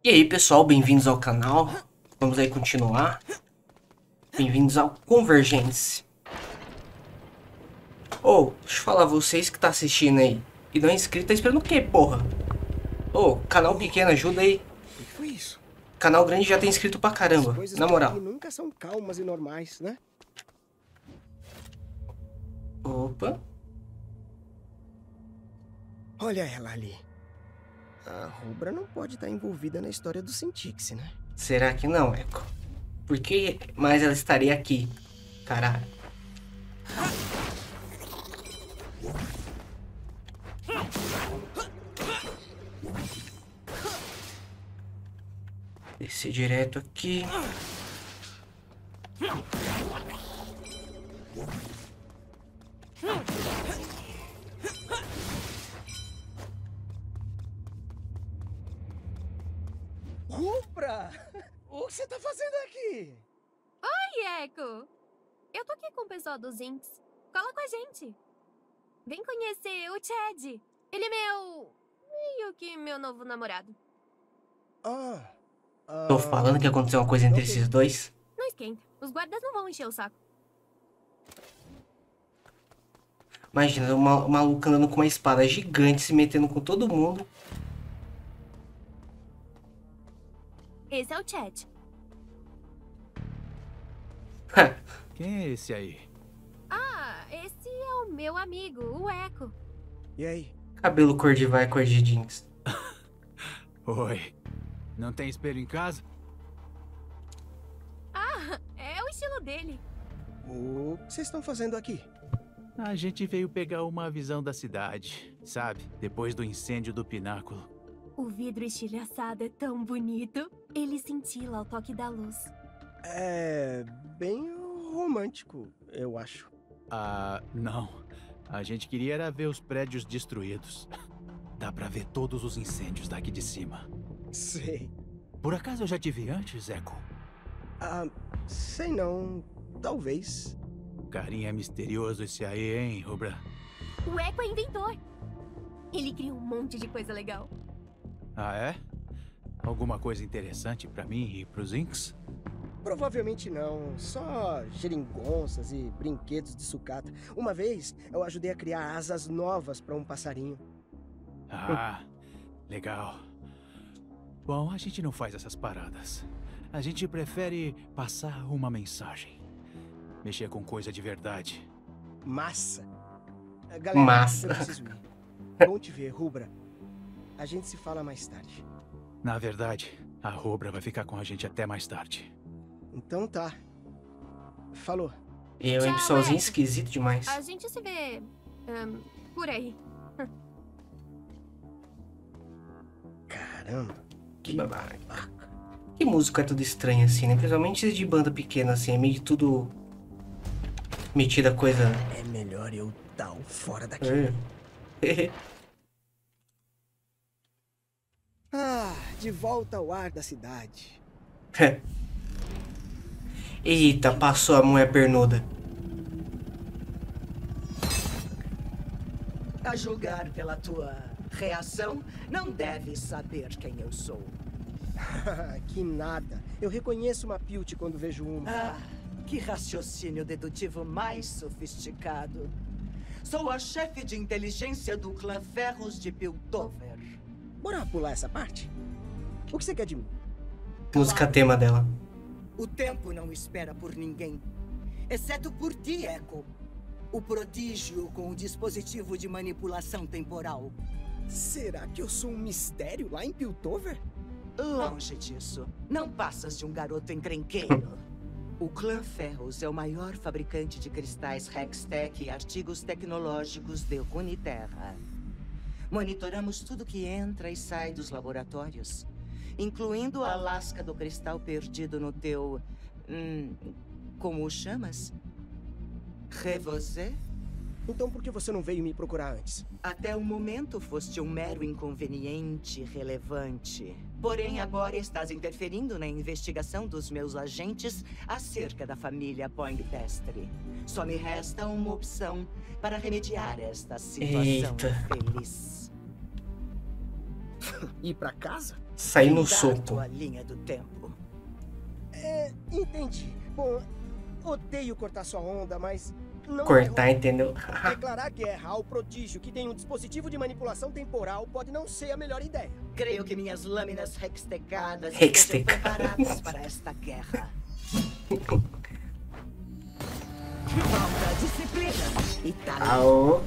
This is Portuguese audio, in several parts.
E aí pessoal, bem-vindos ao canal. Vamos aí continuar. Bem-vindos ao Convergence. Deixa eu falar, vocês que tá assistindo aí e não é inscrito, tá esperando o quê, porra? Canal pequeno, ajuda aí. O que foi isso? Canal grande já tem inscrito pra caramba, As coisas na moral. por aqui nunca são calmas e normais, né? Opa. Olha ela ali. A Rubra não pode estar envolvida na história do Cintiq, né? Será que não, Echo? Por que mais ela estaria aqui? Caralho. Descer direto aqui. Rubra! O que você tá fazendo aqui? Oi, Echo! Eu tô aqui com o pessoal dos Inks. Cola com a gente. Vem conhecer o Chad. Ele é meio que meu novo namorado. Tô falando que aconteceu uma coisa entre esses dois. Não esquenta. Os guardas não vão encher o saco. Imagina, o maluco andando com uma espada gigante, se metendo com todo mundo. Esse é o Chad. Quem é esse aí? Esse é o meu amigo, o Echo. E aí? Cabelo cor de vai, cor de jeans. Oi. Não tem espelho em casa? É o estilo dele. O que vocês estão fazendo aqui? A gente veio pegar uma visão da cidade, sabe? Depois do incêndio do pináculo. O vidro estilhaçado é tão bonito. Ele cintila ao toque da luz. É bem romântico, eu acho. Não. A gente queria era ver os prédios destruídos. Dá pra ver todos os incêndios daqui de cima. Sei. Por acaso eu já te vi antes, Echo? Sei não. Talvez. Carinha misterioso esse aí, hein, Rubra? O Echo é inventor. Ele cria um monte de coisa legal. Ah, é? Alguma coisa interessante pra mim e pros Inks? Provavelmente não. Só geringonças e brinquedos de sucata. Uma vez, eu ajudei a criar asas novas para um passarinho. Legal. Bom, a gente não faz essas paradas. A gente prefere passar uma mensagem. Mexer com coisa de verdade. Massa. Galera, Massa. eu preciso ir. Bom te ver, Rubra. A gente se fala mais tarde. Na verdade, a Rubra vai ficar com a gente até mais tarde. Então tá. Falou. Eu, hein, Tchau, pessoalzinho Echo. esquisito demais. A gente se vê... por aí. Caramba. Que babaca. Que música é tudo estranha assim, né? Principalmente de banda pequena assim, é meio que tudo metida coisa. É melhor eu dar o fora daqui. De volta ao ar da cidade. Eita, passou a mulher pernuda. A julgar pela tua reação, não deves saber quem eu sou. Que nada. Eu reconheço uma Pilt quando vejo uma. Que raciocínio dedutivo mais sofisticado. Sou a chefe de inteligência do clã Ferros de Piltover. Bora pular essa parte? O que você quer de mim? Música tema dela. O tempo não espera por ninguém, exceto por ti, Echo. O prodígio com o dispositivo de manipulação temporal. Será que eu sou um mistério lá em Piltover? Longe disso. Não passas de um garoto encrenqueiro. O clã Ferros é o maior fabricante de cristais Hextech e artigos tecnológicos de Runeterra. Monitoramos tudo que entra e sai dos laboratórios, incluindo a lasca do cristal perdido no teu... como o chamas? Revosé? Então por que você não veio me procurar antes? Até o momento foste um mero inconveniente relevante. Porém, agora estás interferindo na investigação dos meus agentes acerca da família Poindexter. Só me resta uma opção para remediar esta situação Eita. feliz. Ir pra casa? Sair no Mudar soco. tua linha do tempo. Entendi. Bom, odeio cortar sua onda, mas não vai Cortar, rolar. entendeu? Declarar guerra ao prodígio que tem um dispositivo de manipulação temporal pode não ser a melhor ideia. Creio que minhas lâminas hextecadas estejam Hextecadas. preparadas para esta guerra. Falta disciplina e talento. Aô.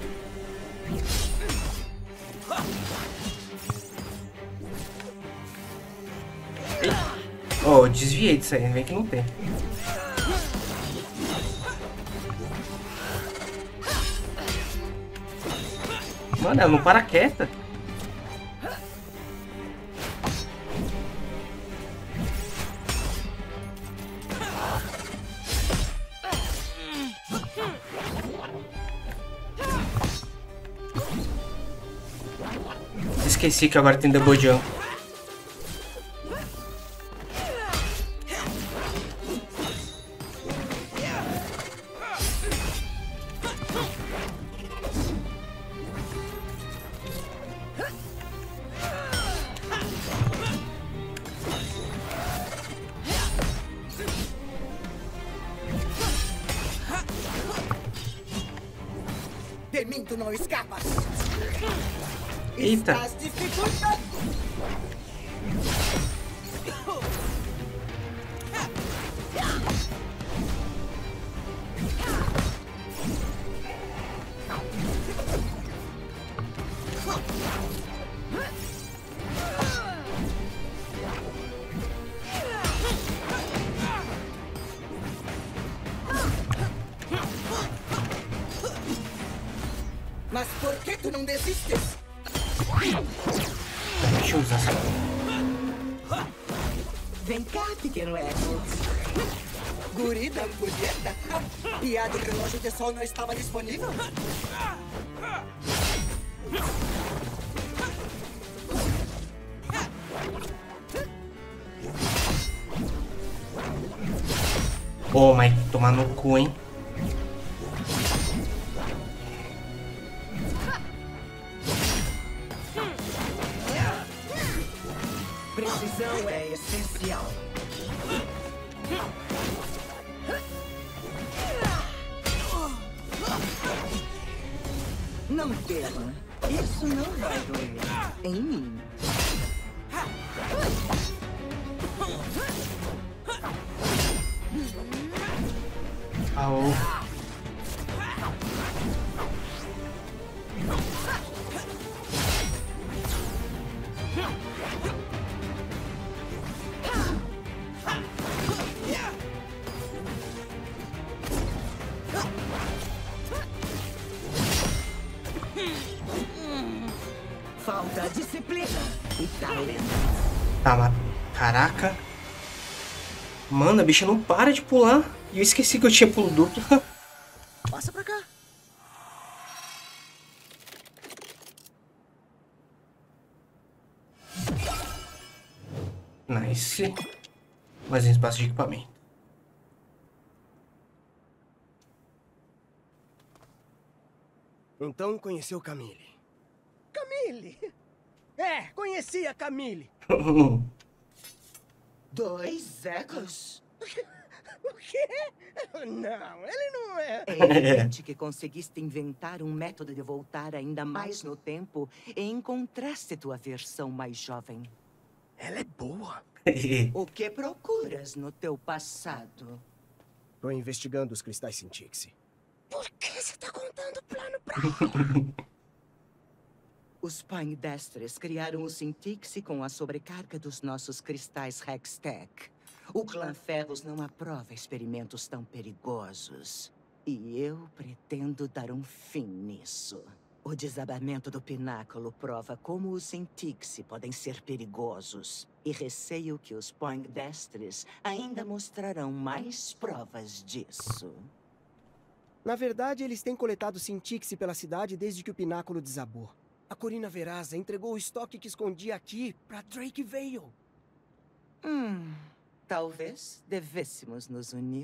Oh, eu desviei disso aí, vem que não tem. Mano, ela não para quieta. Esqueci que agora tem double jump. De mim tu não escapas. Eita. Estás dificultando. Mas por que tu não desistes? Deixa eu usar essa. Vem cá, pequeno Echo. Guri da ampulheta. Piada, o relógio de sol não estava disponível? Ô, mas tomar no cu, hein? Precisão é essencial. Não tema. Isso não vai doer em mim. Aô. Falta disciplina e talento. Tá, mas... Caraca. Mano, a bicha não para de pular. E eu esqueci que eu tinha pulo duplo. Passa pra cá. Nice. Mais um espaço de equipamento. Então conheceu Camille. Camille? Conheci a Camille. 2 ecos. O quê? Não, ele não é. É evidente que conseguiste inventar um método de voltar ainda mais no tempo e encontraste tua versão mais jovem. Ela é boa. O que procuras no teu passado? Tô investigando os cristais Sintixi. Por que você tá contando o plano pra ela? Os Poindextres criaram o Sintixi com a sobrecarga dos nossos cristais Hextech. O clã Ferros não aprova experimentos tão perigosos. E eu pretendo dar um fim nisso. O desabamento do pináculo prova como os Sintixi podem ser perigosos. E receio que os Poindextres ainda mostrarão mais provas disso. Na verdade, eles têm coletado Sintixi pela cidade desde que o pináculo desabou. A Corina Veraza entregou o estoque que escondia aqui pra Drake Vale. Talvez devêssemos nos unir.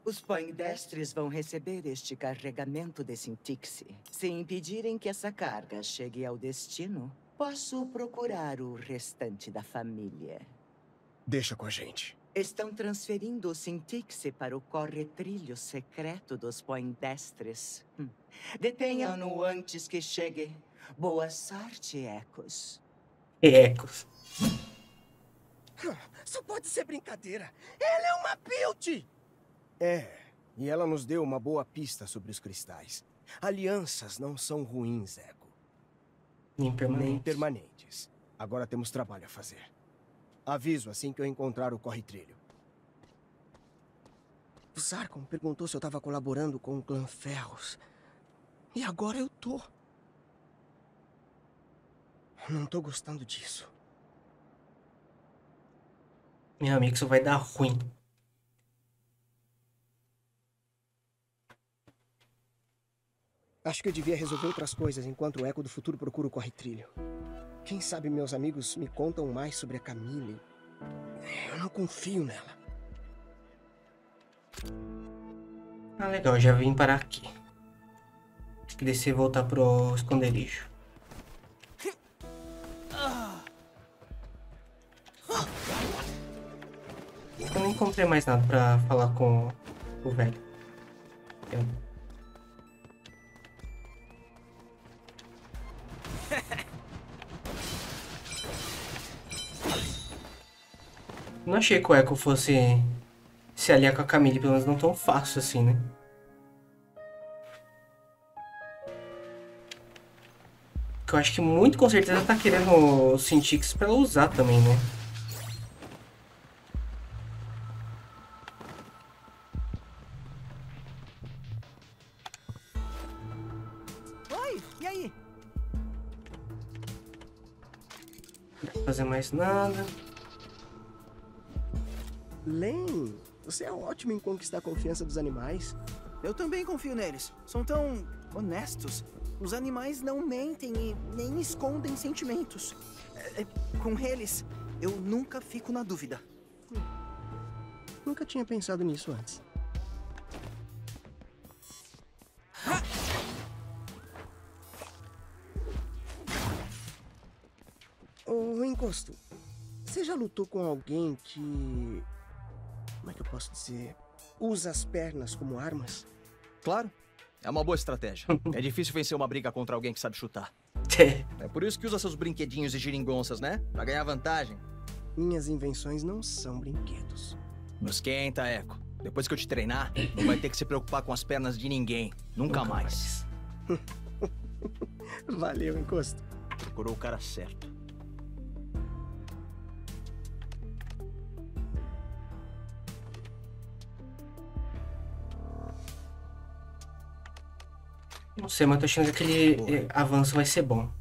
Os Poindestres vão receber este carregamento de Sintixi. Se impedirem que essa carga chegue ao destino, posso procurar o restante da família. Deixa com a gente. Estão transferindo o Sintixi para o corretrilho secreto dos Poindestres. Detenham-no antes que chegue. Boa sorte, Ecos. Ecos. Só pode ser brincadeira. Ela é uma build! É, e ela nos deu uma boa pista sobre os cristais. Alianças não são ruins, Echo. Nem Nem permanentes. Agora temos trabalho a fazer. Aviso assim que eu encontrar o corre-trilho. O Sarkon perguntou se eu estava colaborando com o clã Ferros. E agora eu tô. Não tô gostando disso. Meu amigo, isso vai dar ruim. Acho que eu devia resolver outras coisas enquanto o Eco do Futuro procura o corre-trilho. Quem sabe meus amigos me contam mais sobre a Camille. Eu não confio nela. Ah, legal, já vim parar aqui. Tem que descer e voltar pro esconderijo. Eu não encontrei mais nada pra falar com o velho. Não achei que o Echo fosse se aliar com a Camille, pelo menos não tão fácil assim, né? Porque eu acho que muito com certeza tá querendo o Sintix pra ela usar também, né? Oi, e aí? Não dá pra fazer mais nada. Len, você é ótimo em conquistar a confiança dos animais. Eu também confio neles. São tão honestos. Os animais não mentem e nem escondem sentimentos. Com eles, eu nunca fico na dúvida. Nunca tinha pensado nisso antes. Ô, Encosto, você já lutou com alguém que... Como é que eu posso dizer? Usa as pernas como armas? Claro, é uma boa estratégia. É difícil vencer uma briga contra alguém que sabe chutar. É por isso que usa seus brinquedinhos e geringonças, né? Pra ganhar vantagem. Minhas invenções não são brinquedos. Não esquenta, Echo. Depois que eu te treinar, não vai ter que se preocupar com as pernas de ninguém. Nunca mais. Valeu, Encosto. Procurou o cara certo. Não sei, mas tô achando que aquele avanço vai ser bom.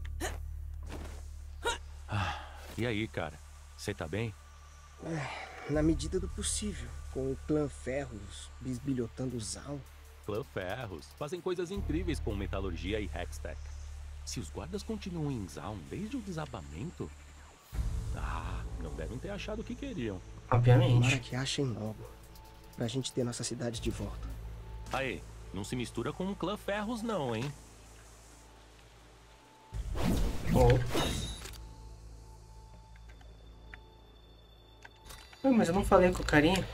E aí, cara? Você tá bem? Na medida do possível, com o clã Ferros bisbilhotando o Zal. Clã Ferros fazem coisas incríveis com metalurgia e Hextech. Se os guardas continuam em Zaun desde o desabamento... não devem ter achado o que queriam. Obviamente. Tomara que achem logo, pra gente ter nossa cidade de volta. Aê, não se mistura com o clã Ferros não, hein? Mas eu não falei com o carinha.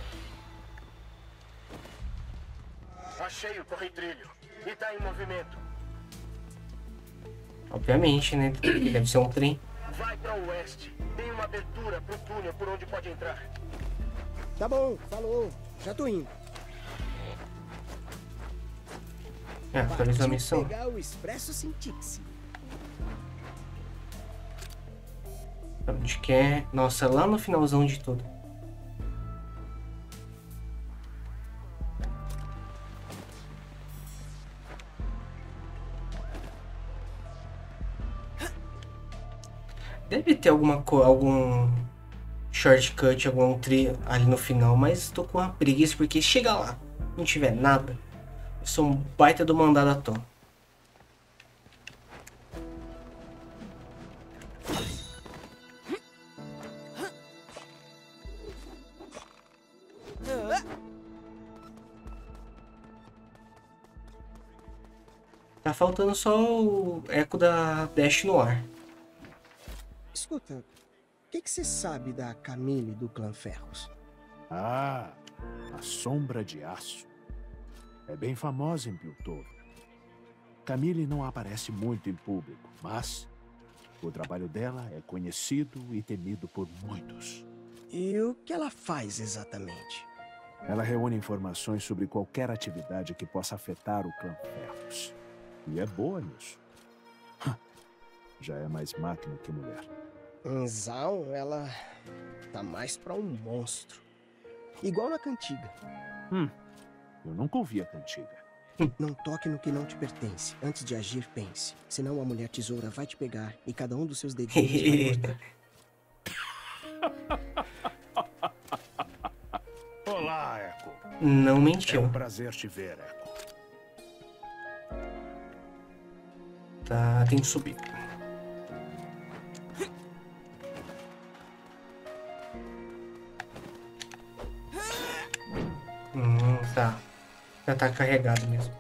Achei o corre-trilho e tá em movimento. Obviamente, né? Deve ser um trem. Vai pra oeste. Tem uma abertura pro túnel por onde pode entrar. Tá bom, falou. Já tô indo. Atualizou a missão. Pegar o Expresso Sintixi. Onde que é? Nossa, lá no finalzão de tudo. Deve ter algum shortcut, algum tri ali no final, mas tô com uma preguiça porque chega lá, não tiver nada, eu sou um baita do mandado à toa. Tá faltando só o eco da Dash no ar. Escuta, o que você sabe da Camille do Clã Ferros? Ah, a Sombra de Aço. É bem famosa em Piltover. Camille não aparece muito em público, mas o trabalho dela é conhecido e temido por muitos. E o que ela faz exatamente? Ela reúne informações sobre qualquer atividade que possa afetar o Clã Ferros. E é boa nisso. Já é mais máquina que mulher. Em Zaun, ela tá mais pra um monstro. Igual na cantiga. Eu nunca ouvi a cantiga. Não toque no que não te pertence. Antes de agir, pense. Senão a mulher tesoura vai te pegar e cada um dos seus dedinhos vai cortar. Olá, Echo. Não mentiu. É um prazer te ver, Echo. Tá, tem que subir. Tá. Já tá carregado mesmo.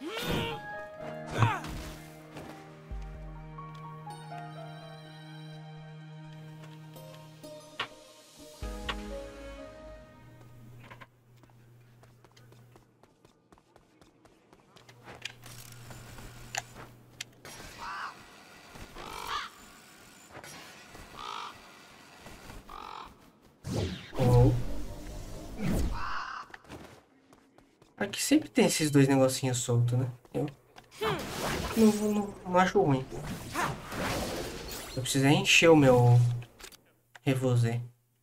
Aqui sempre tem esses dois negocinhos soltos, né? Eu não acho ruim. Eu preciso encher o meu revosé.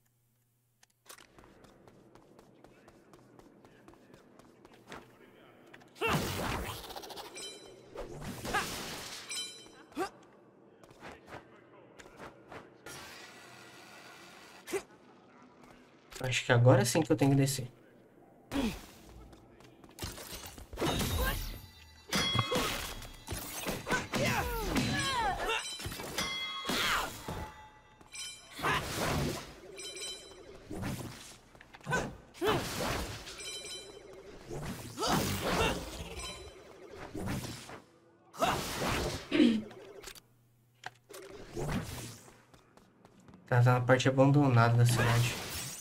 Acho que agora sim que eu tenho que descer. Tá na parte abandonada da cidade.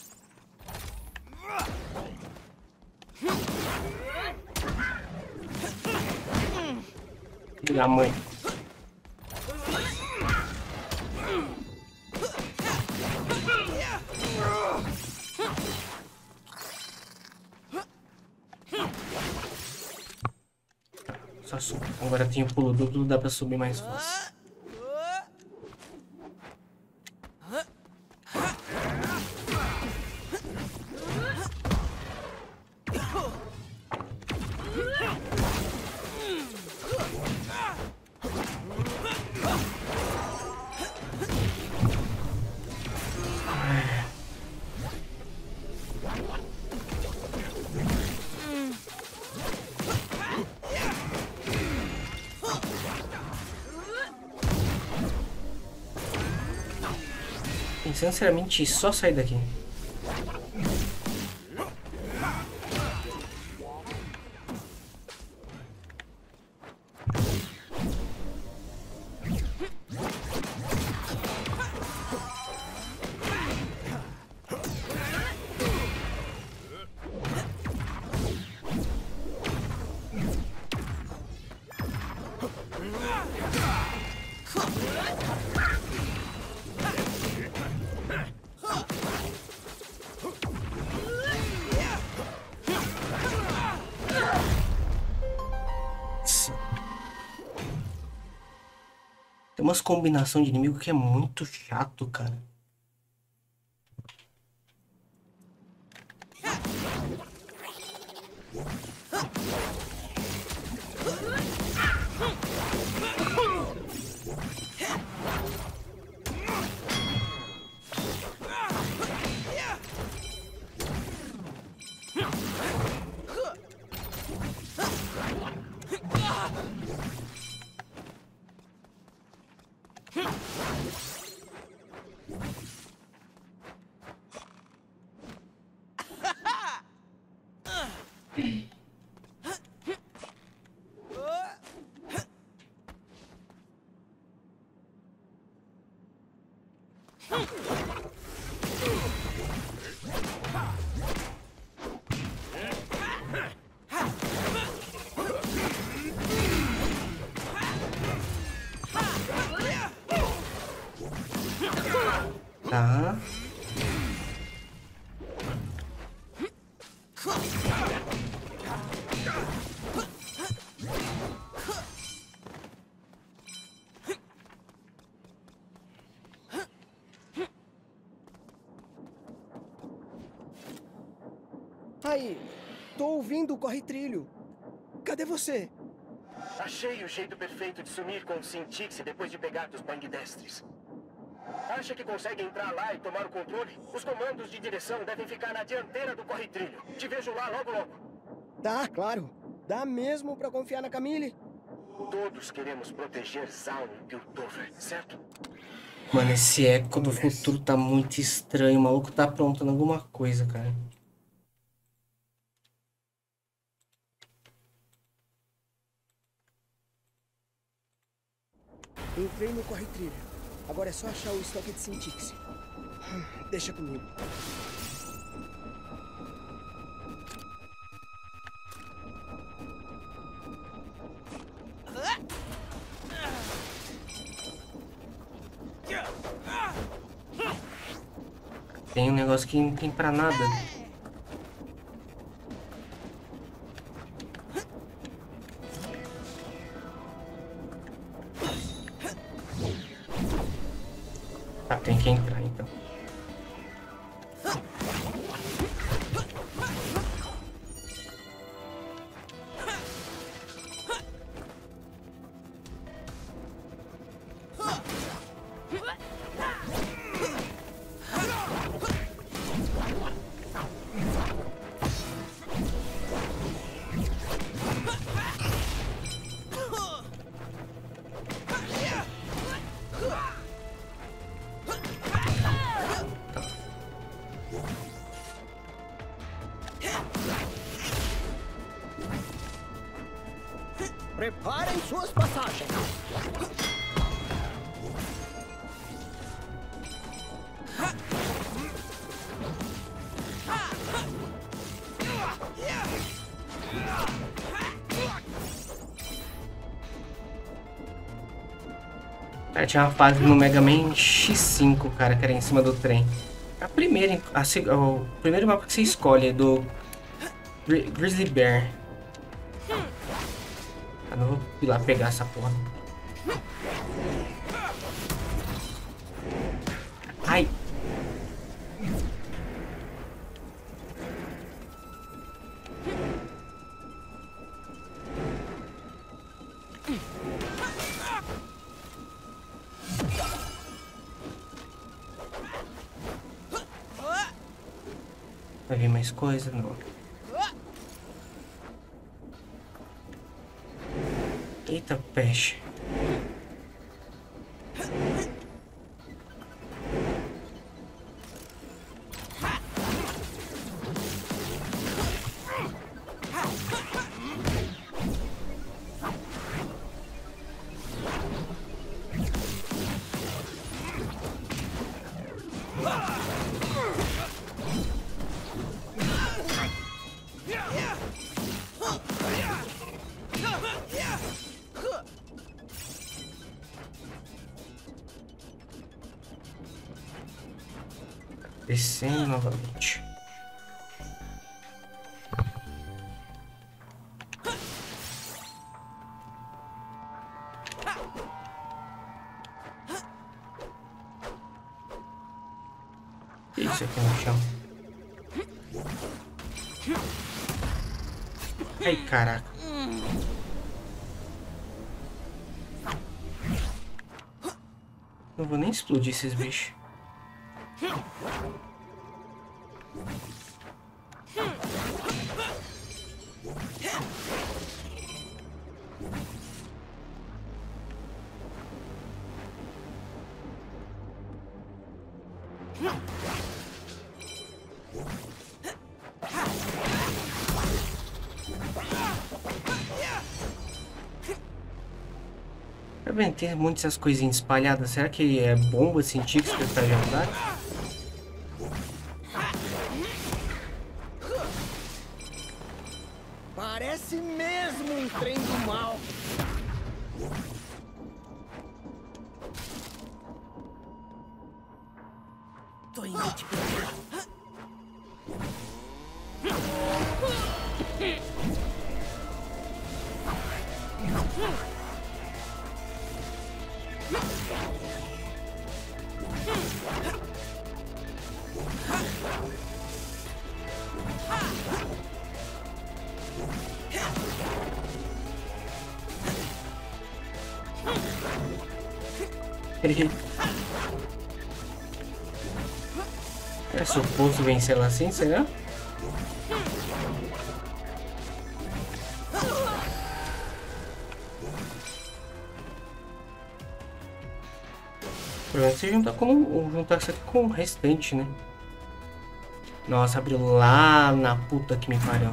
Filho da mãe. Só subo. Agora tem o pulo duplo, dá pra subir mais fácil. Sinceramente, só sair daqui. Tem umas combinações de inimigo que é muito chato, cara. Tá. Aí, tô ouvindo o corre-trilho. Cadê você? Achei o jeito perfeito de sumir com o Sintix depois de pegar dos bangdestres. Acha que consegue entrar lá e tomar o controle? Os comandos de direção devem ficar na dianteira do corre-trilho. Te vejo lá logo logo. Tá, claro. Dá mesmo pra confiar na Camille? Todos queremos proteger Zaun e Piltover, certo? Mano, esse eco do futuro tá muito estranho. O maluco tá aprontando alguma coisa, cara. Entrei no corre-trilho. Agora é só achar o estoque de Sintix. Deixa comigo. Tem um negócio que não tem pra nada. Tá, tem que entrar então. Preparem suas passagens. Cara, tinha uma fase no Mega Man X5, cara, que era em cima do trem. A primeira, o primeiro mapa que você escolhe é do Grizzly Bear. Eu não vou ir lá pegar essa porra. Ai! Vai vir mais coisa? Não. Eita, peixe. Descendo novamente. Isso aqui no chão. Ai, caraca. Não vou nem explodir esses bichos. vendo? Tem muitas coisinhas espalhadas. Será que é bomba científica que está ajudando? Parece mesmo um trem do mal. Tô indo te pegar. É suposto vencer ela assim, será? Provavelmente se juntar isso aqui com o restante, né? Nossa, abriu lá na puta que me pariu.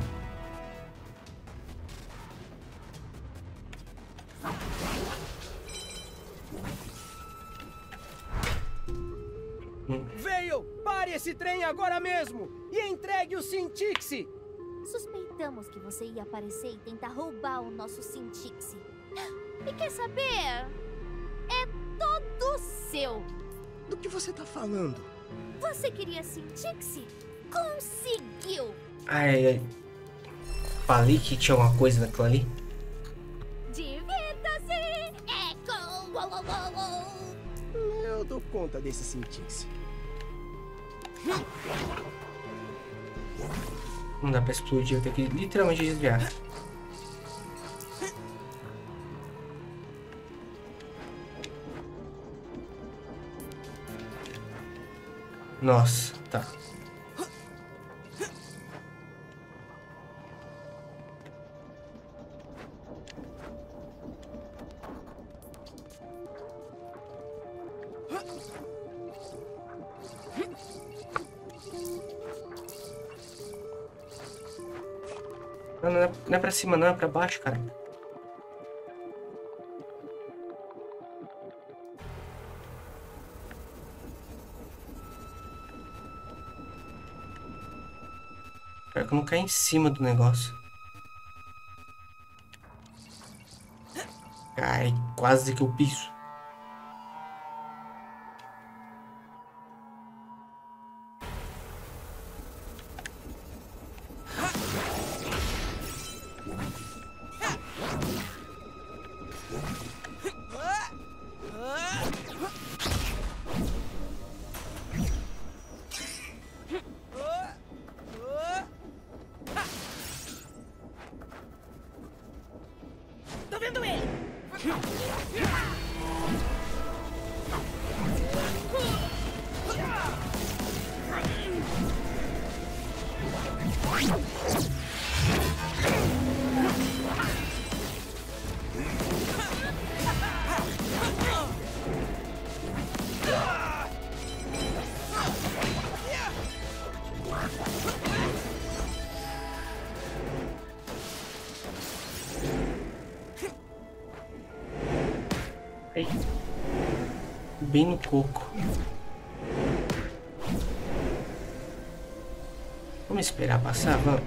Veio! Pare esse trem agora mesmo! E entregue o Sintixi! Suspeitamos que você ia aparecer e tentar roubar o nosso Sintixi. E quer saber? É todo seu! Do que você tá falando? Você queria Sintixi? Conseguiu! Ai, ai. Falei que tinha uma coisa naquilo ali. Divirta-se! Echo! Uou, uou, uou, uou. Eu dou conta desse Sintixi. Não dá pra explodir, eu tenho que literalmente desviar. Nossa, tá. Não é pra cima, não, é pra baixo, cara. Espero que eu não caia em cima do negócio. Ai, quase que eu piso. Tô vendo ele! Ai. Bem no coco. Vamos esperar passar, vamos.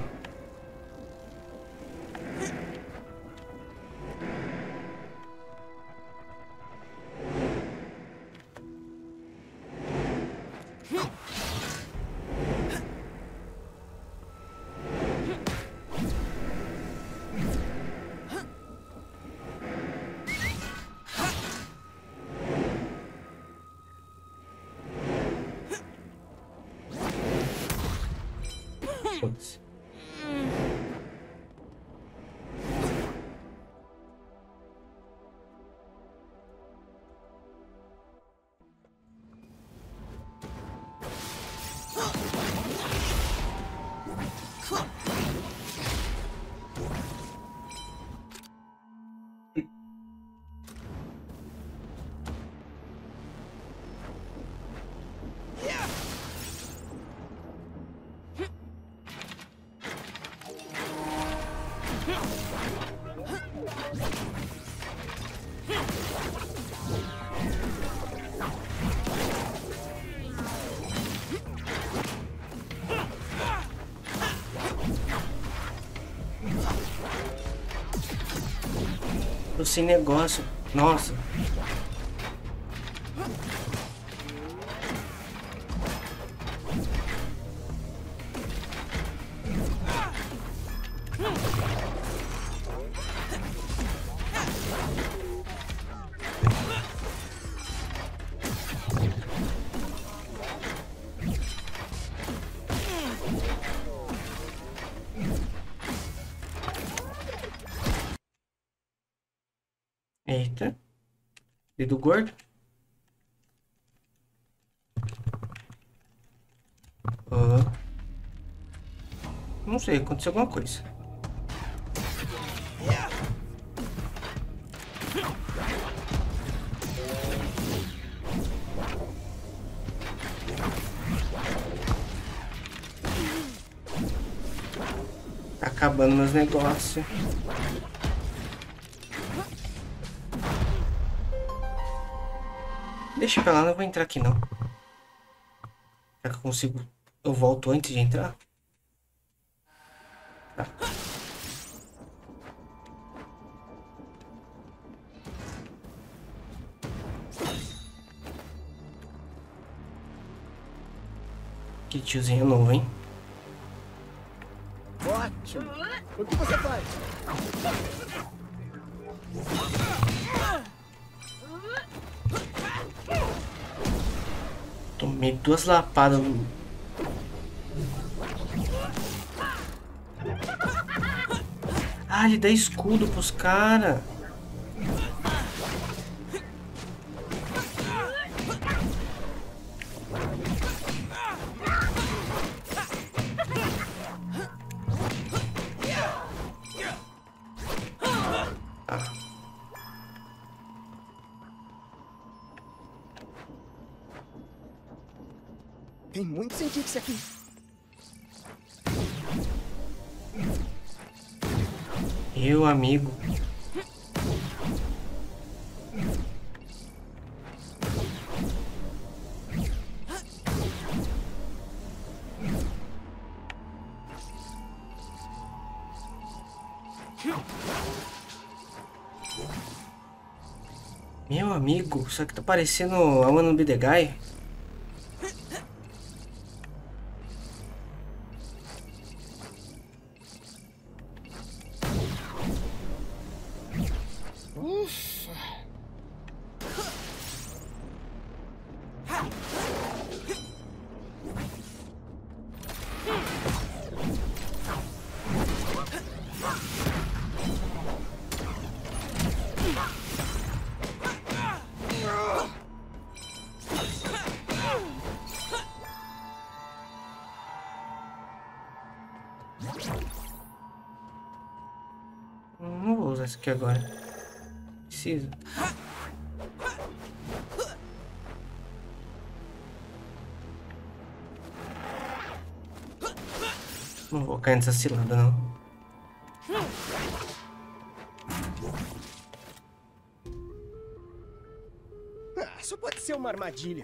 Putz. sem negócio. Nossa. Eita. Dedo gordo. Não sei, aconteceu alguma coisa. Tá acabando meus negócios. Deixa pra lá, não vou entrar aqui não. Será que eu consigo? Eu volto antes de entrar? Tá. Que tiozinho novo, hein? Ótimo! O que você faz? Tomei 2 lapadas. Ah, ele dá escudo pros caras. Tem muito Sentix aqui. Meu amigo. Meu amigo, isso aqui tá parecendo a One no Be The Guy. Não vou usar isso aqui agora. Preciso. Não vou cair nessa cilada, não. Só pode ser uma armadilha.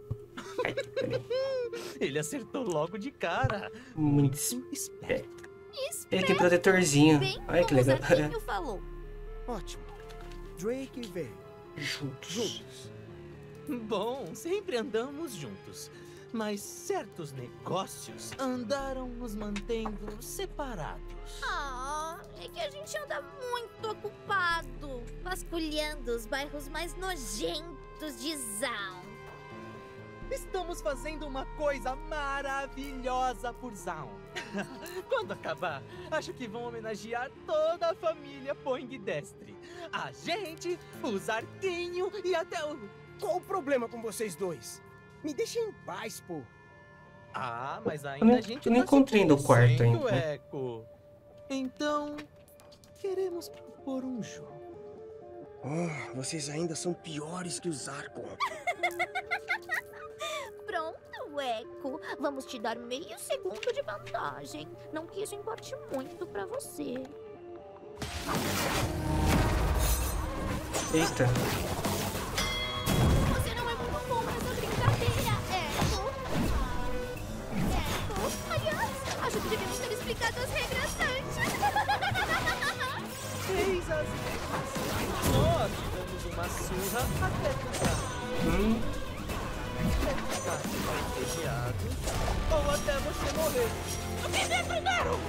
Ele acertou logo de cara. Muito esperto. Ele tem protetorzinho. Olha que legal. Falou. Ótimo. Drake veio. Juntos. Bom, sempre andamos juntos. Mas certos negócios andaram nos mantendo separados. É que a gente anda muito ocupado, vasculhando os bairros mais nojentos de Zaun. Estamos fazendo uma coisa maravilhosa por Zaun. Quando acabar, acho que vão homenagear toda a família Poindexter. A gente, o Zarquinho e até o... Qual o problema com vocês dois? Me deixem em paz, pô. Mas ainda a gente não encontrei no quarto ainda. Eco. Então, queremos propor um jogo. Vocês ainda são piores que os Arcon. Pronto, Eco. Vamos te dar meio segundo de vantagem. Não que isso importe muito pra você. Eita. Você não é muito bom nessa brincadeira, Eco. Aliás, acho que devemos ter explicado as regras antes. Fez as regras. Até cruzar. Ficar entediado. Ou até você morrer. O que vem primeiro?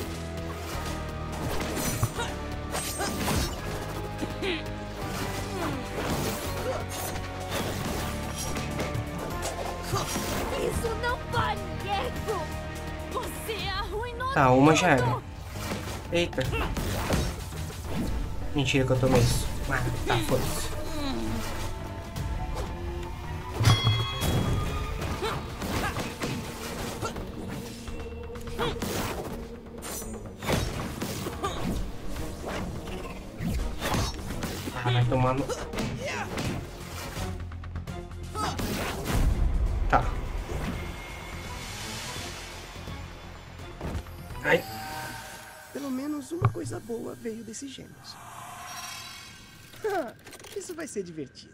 Isso não pode, Echo! Você arruinou Tá, uma já era. Eita. Mentira que eu tomei isso. Ah, tá, foda-se. Ah, vai tomar no... Tá. Ai. Pelo menos uma coisa boa veio desses gêmeos. Isso vai ser divertido.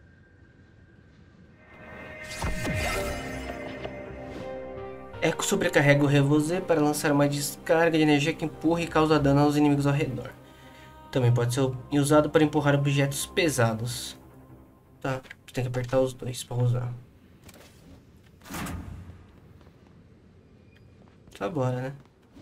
Echo sobrecarrega o Revosé para lançar uma descarga de energia que empurra e causa dano aos inimigos ao redor. Também pode ser usado para empurrar objetos pesados. Tá, tem que apertar os dois para usar. Tá, bora, né?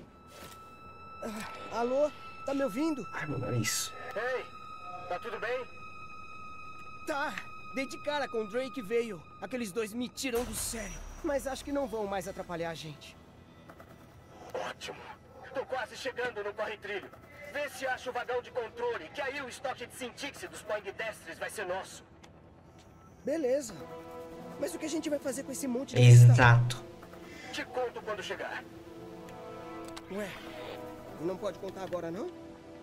Alô? Tá me ouvindo? Ai, meu nariz. Ei, tá tudo bem? Tá. Dei de cara com o Drake veio. Aqueles dois me tiram do sério. Mas acho que não vão mais atrapalhar a gente. Ótimo. Tô quase chegando no corre-trilho. Vê se acha o vagão de controle, que aí o estoque de Sintix dos Poindextres vai ser nosso. Beleza. Mas o que a gente vai fazer com esse monte de Exato. Te conto quando chegar. Ué, não pode contar agora, não?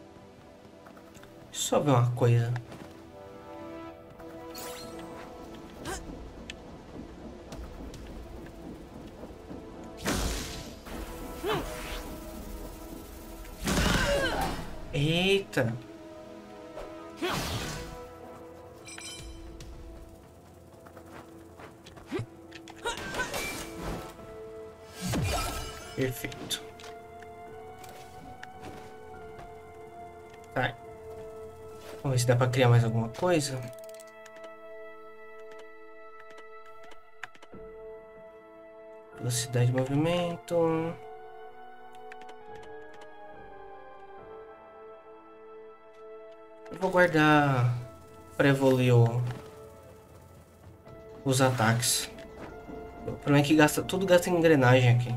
Só ver uma coisa. Eita. Perfeito. Tá. Vamos ver se dá pra criar mais alguma coisa. Velocidade de movimento. Eu vou guardar para evoluir os ataques. O problema é que tudo gasta engrenagem aqui.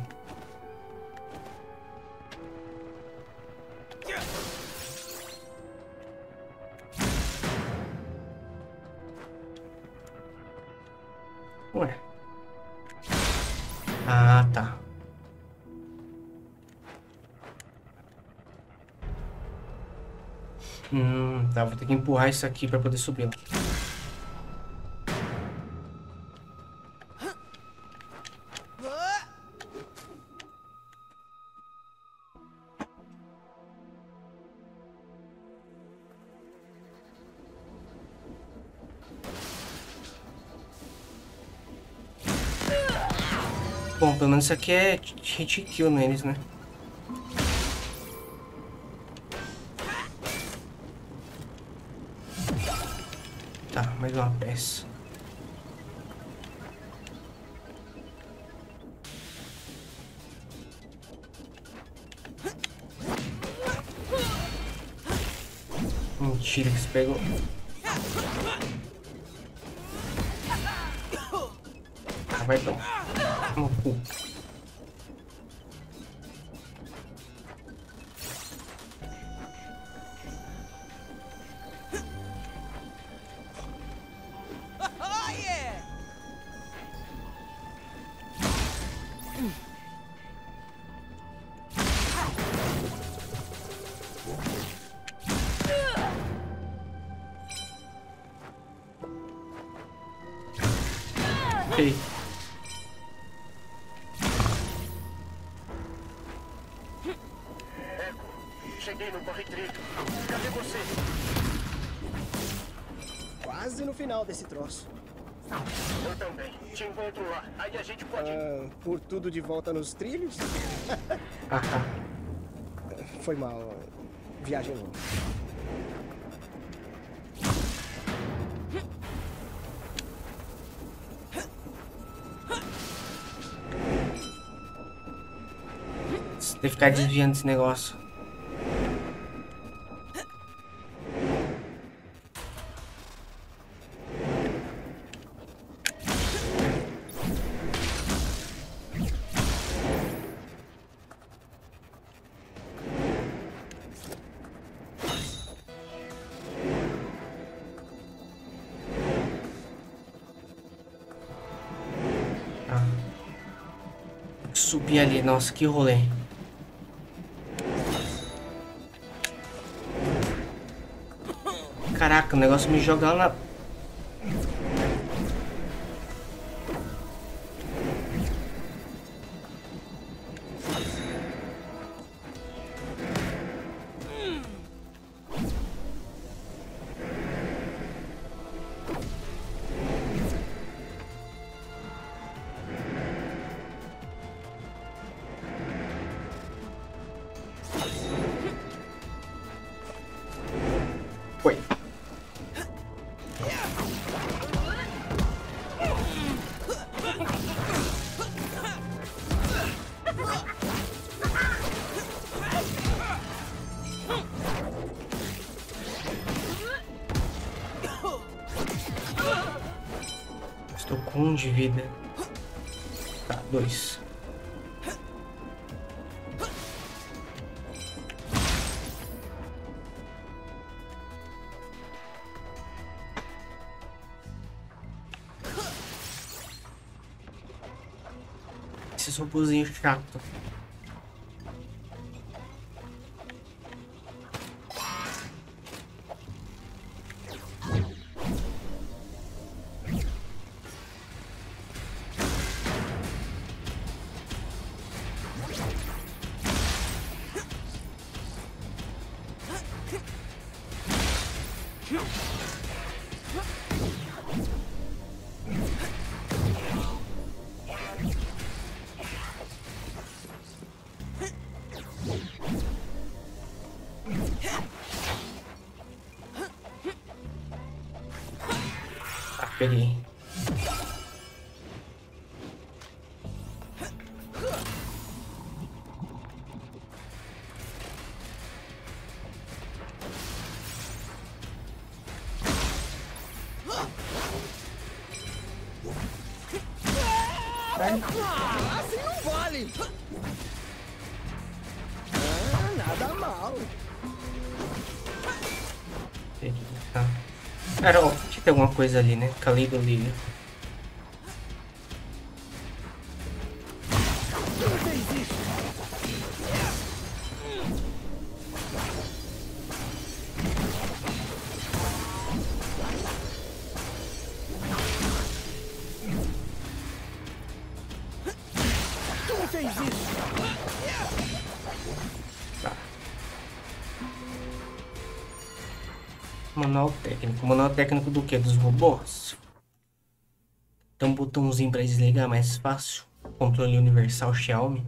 Ué. Ah, tá. Tá, vou ter que empurrar isso aqui para poder subir lá. Bom, pelo menos isso aqui é hit kill neles, né? Tá, mais uma peça. Mentira que se pegou. Ah, vai tomar no cu. Okay. Cheguei no corre-trilho. Cadê você? Quase no final desse troço. Eu também. Te encontro lá. Aí a gente pode... por tudo de volta nos trilhos? Foi mal. Viagem longa. Tem que ficar desviando esse negócio. Subir ali, nossa, que rolê. Caraca, o negócio me joga lá na... Foi. Estou com 1 de vida. Tá, 2. Esse robozinho chato. Peguei. Assim não vale! Nada mal. Tá. Cara, ó, tinha que ter alguma coisa ali, né? Calido ali. Quem fez isso? Tá. Manual técnico. Manual técnico do que? Dos robôs? Tem um botãozinho para desligar mais fácil. Controle universal Xiaomi.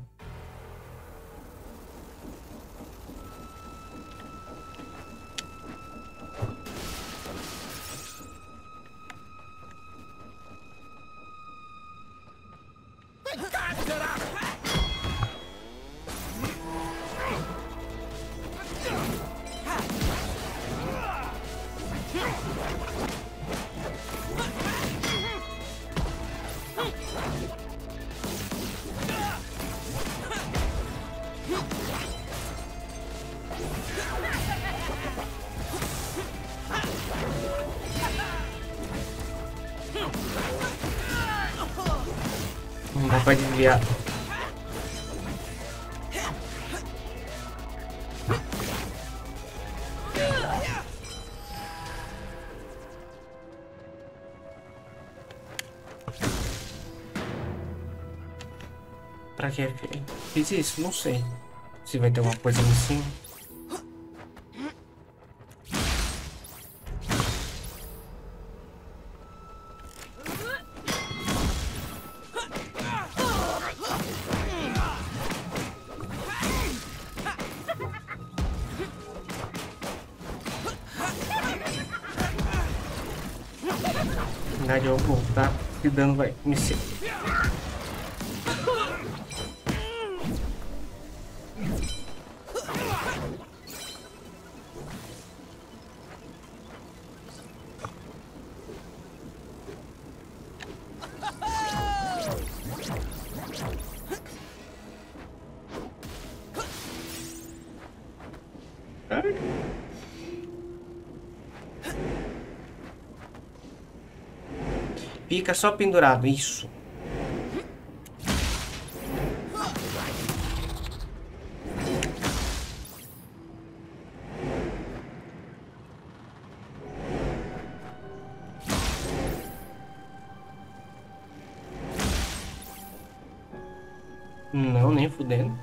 Não dá pra desviar. Pra que fiz isso? Não sei. Se vai ter alguma coisa ali em cima. Na verdade eu vou voltar e o dano vai me ser. pica só pendurado. Isso. Não, nem fudendo.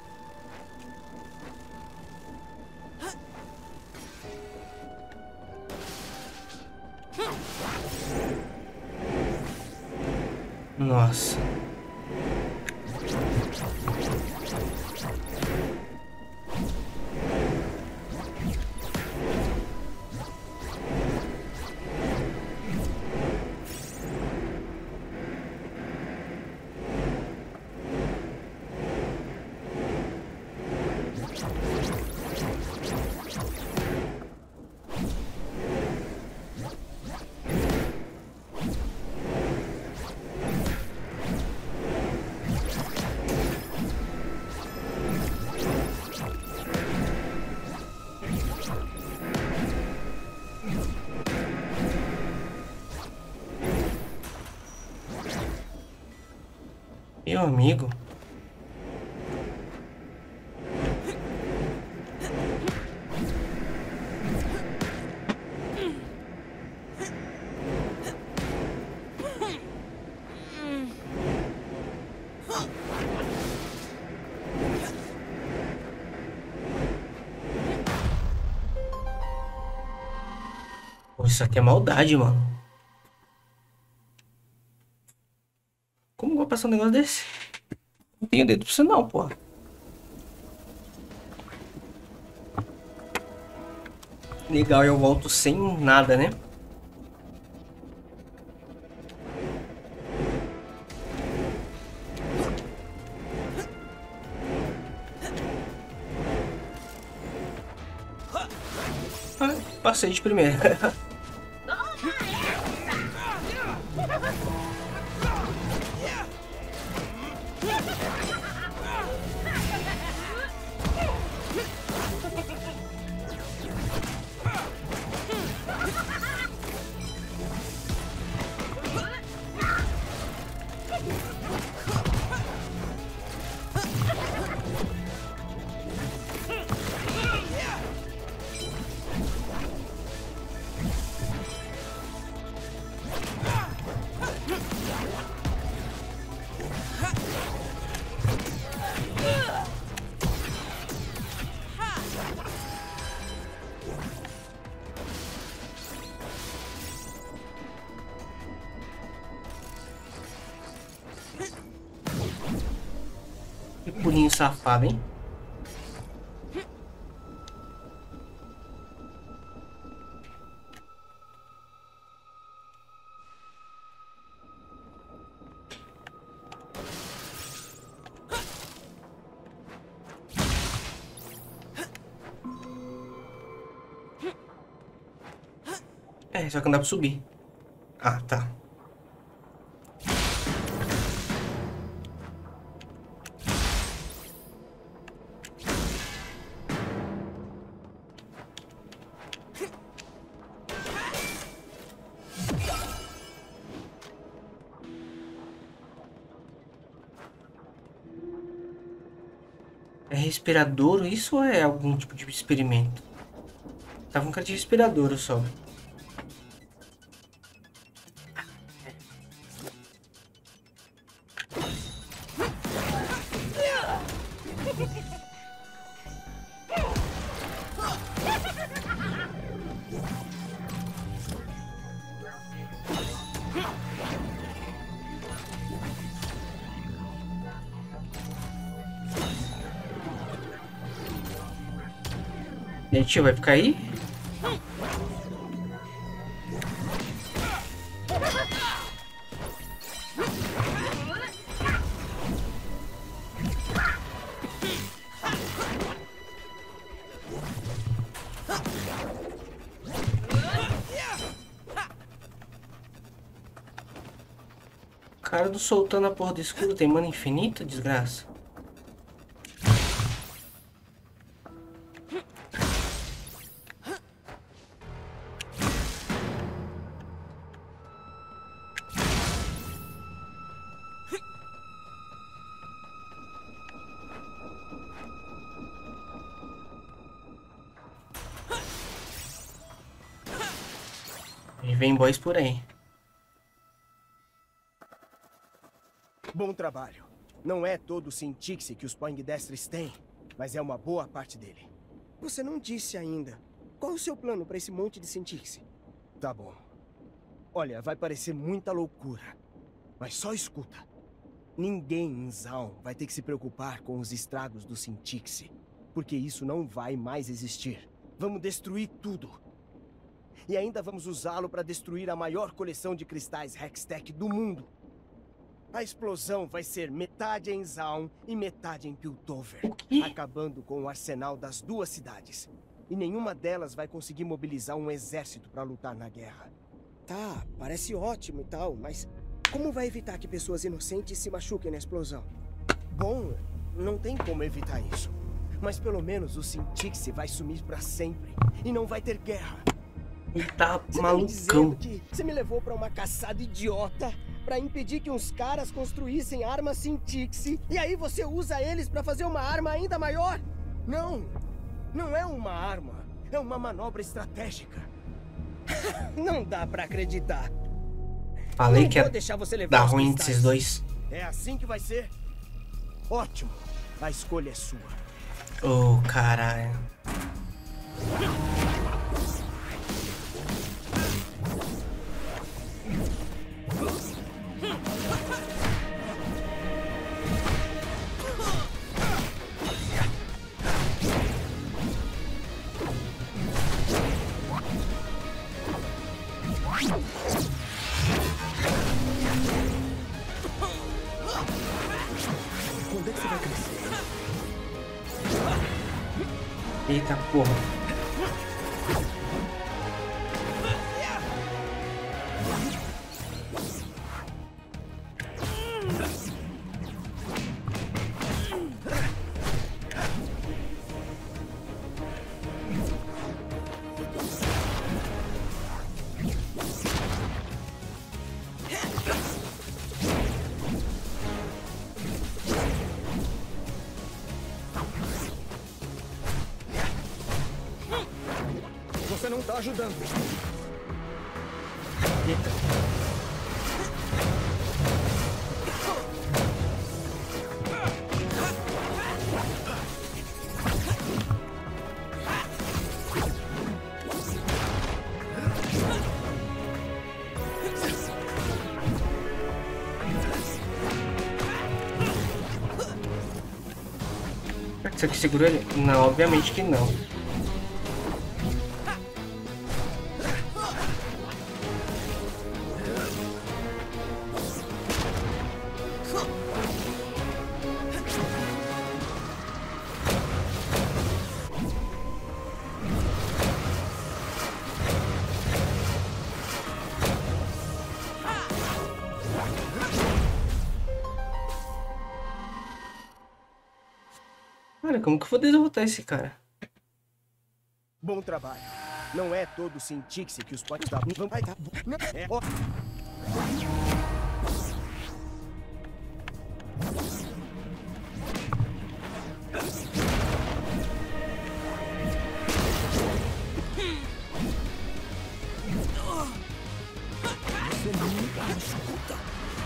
Nossa. Meu amigo. Pô, isso aqui é maldade, mano. Como eu vou passar um negócio desse? Não tenho dedo pra você não, porra. Legal, eu volto sem nada, né? Ah, passei de primeira. Que pulinho safado, hein? É, só que não dá pra subir. Ah, tá. É respiradouro isso ou é algum tipo de experimento? Tava um cara de respiradouro só. E aí, tio, vai ficar aí? O cara do soltando a porra do escudo tem mana infinita, desgraça. vem boys por aí. Bom trabalho. Não é todo o Sintixi que os Poindextres têm, mas é uma boa parte dele. Você não disse ainda. Qual o seu plano para esse monte de Sintixi? Tá bom. Olha, vai parecer muita loucura, mas só escuta. Ninguém em Zaun vai ter que se preocupar com os estragos do Sintixi, porque isso não vai mais existir. Vamos destruir tudo. E ainda vamos usá-lo para destruir a maior coleção de cristais Hextech do mundo. A explosão vai ser metade em Zaun e metade em Piltover, acabando com o arsenal das duas cidades. E nenhuma delas vai conseguir mobilizar um exército para lutar na guerra. Tá, parece ótimo e tal, mas como vai evitar que pessoas inocentes se machuquem na explosão? Bom, não tem como evitar isso. Mas pelo menos o Sintixi vai sumir para sempre e não vai ter guerra. Ele tá Você tá me dizendo que você me levou para uma caçada idiota para impedir que uns caras construíssem armas Sintixi e aí você usa eles para fazer uma arma ainda maior? Não, não é uma arma, é uma manobra estratégica. Não dá para acreditar. Falei que ia deixar você levar dar os ruim cristais. desses dois. É assim que vai ser? Ótimo, a escolha é sua. Oh, caralho. Quando é que você vai crescer? Eita porra. Você não tá ajudando. Eita. Será que isso aqui segura ele? Não, obviamente que não. Cara, como que eu vou derrotar esse cara? Bom trabalho. Não é todo o Sintixi que os potes da... Vai dar... Não, é... Ó. Você nunca me escuta.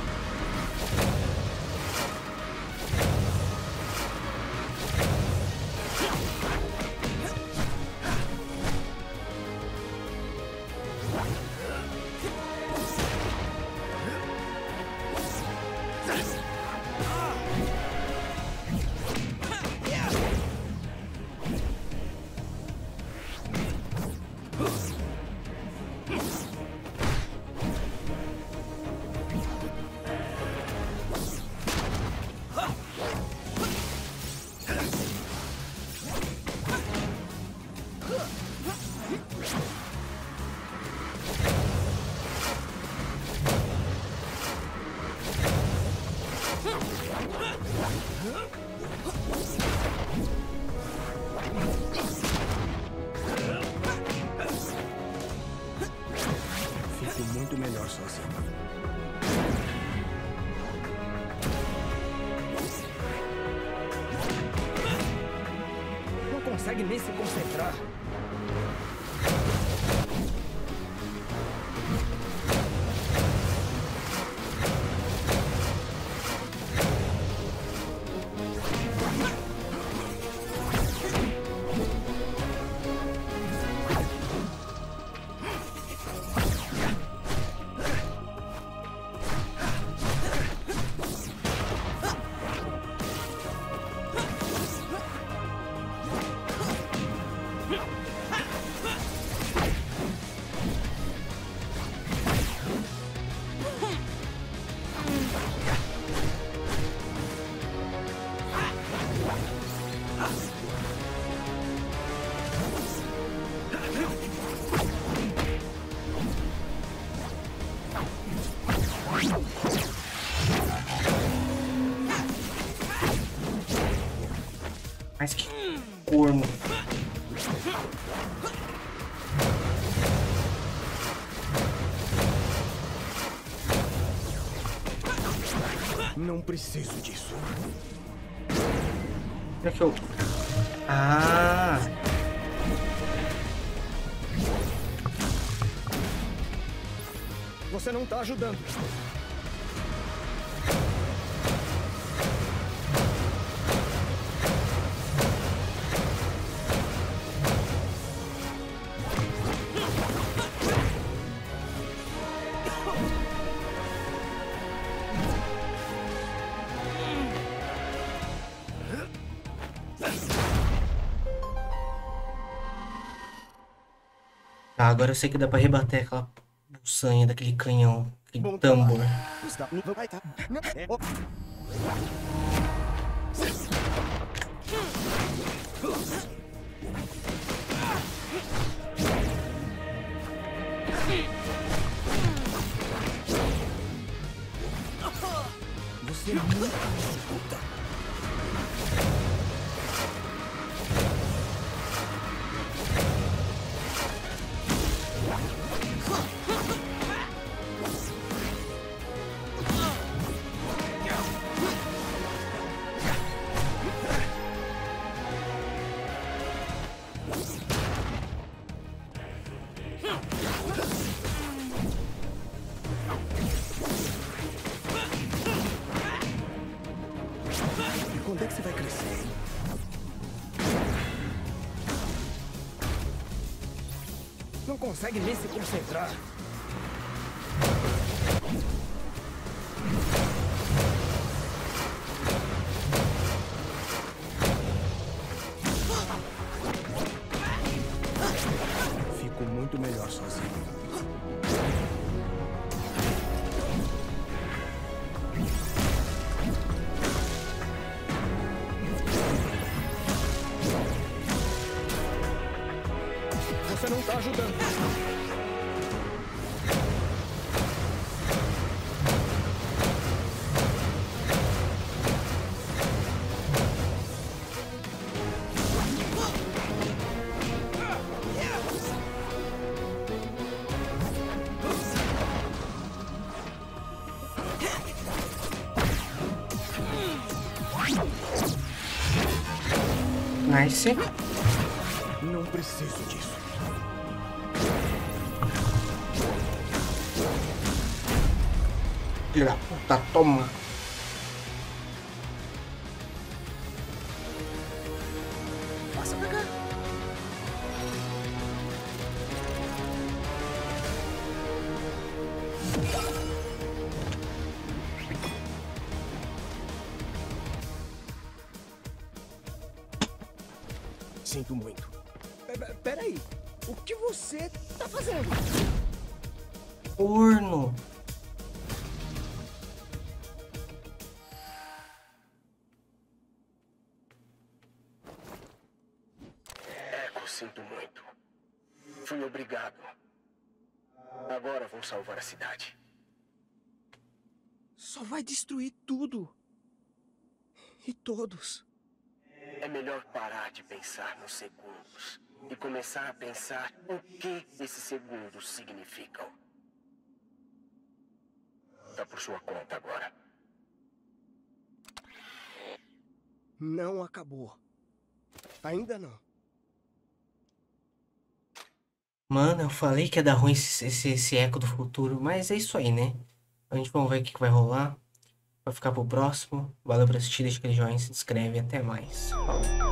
Fico muito melhor sozinho. Não consegue nem se concentrar. Mas que corno. Não preciso disso. Será que eu... Ah! Você não tá ajudando. Tá, agora eu sei que dá pra rebater aquela buçanha daquele canhão, aquele tambor. Você nunca escuta. Quando é que você vai crescer? Não consegue nem se concentrar. Fico muito melhor sozinho. Você não tá ajudando. Nice. Não preciso disso. Filha da puta, toma. Passa pra cá. Sinto muito. Peraí. O que você tá fazendo? Corno. Echo, sinto muito. Fui obrigado. Agora vou salvar a cidade. Só vai destruir tudo. E todos. É melhor parar de pensar nos segundos e começar a pensar o que esses segundos significam. Tá por sua conta agora. Não acabou. Ainda não. Mano, eu falei que ia dar ruim esse eco do futuro, mas é isso aí, né? A gente vamos ver o que vai rolar. Vai ficar pro próximo. Valeu por assistir, deixa aquele joinha, se inscreve e até mais. Falou.